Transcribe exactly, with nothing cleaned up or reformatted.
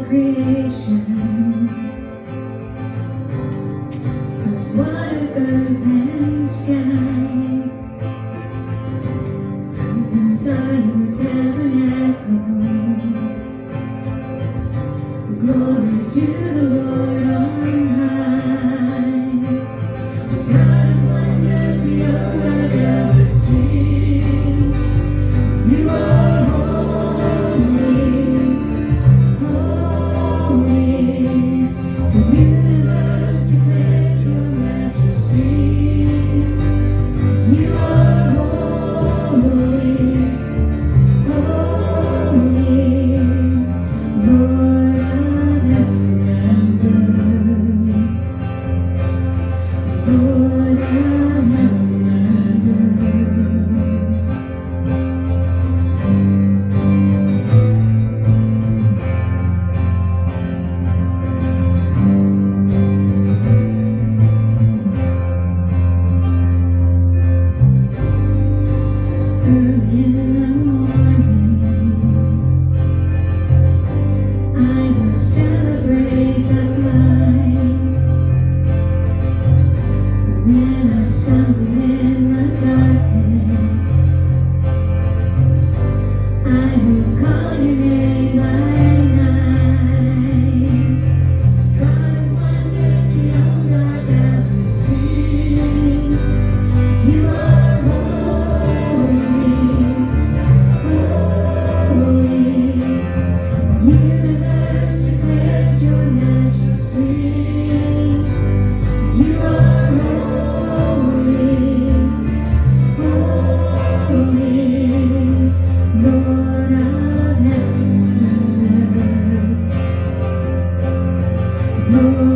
creation of water, earth, and sky. Heavens are your tabernacle. Glory to the Lord on high. The God of wonders we are ever seen. You are holy, holy. The universe declares your majesty. You are holy, holy, Lord of heaven and earth, Lord of heaven and early in the morning, I will celebrate the light. When I stumble in the darkness, I will call your name by night. God of wonders beyond our ever seen. You are holy, holy. The universe declares your majesty. You are holy, holy, Lord of heaven and earth, Lord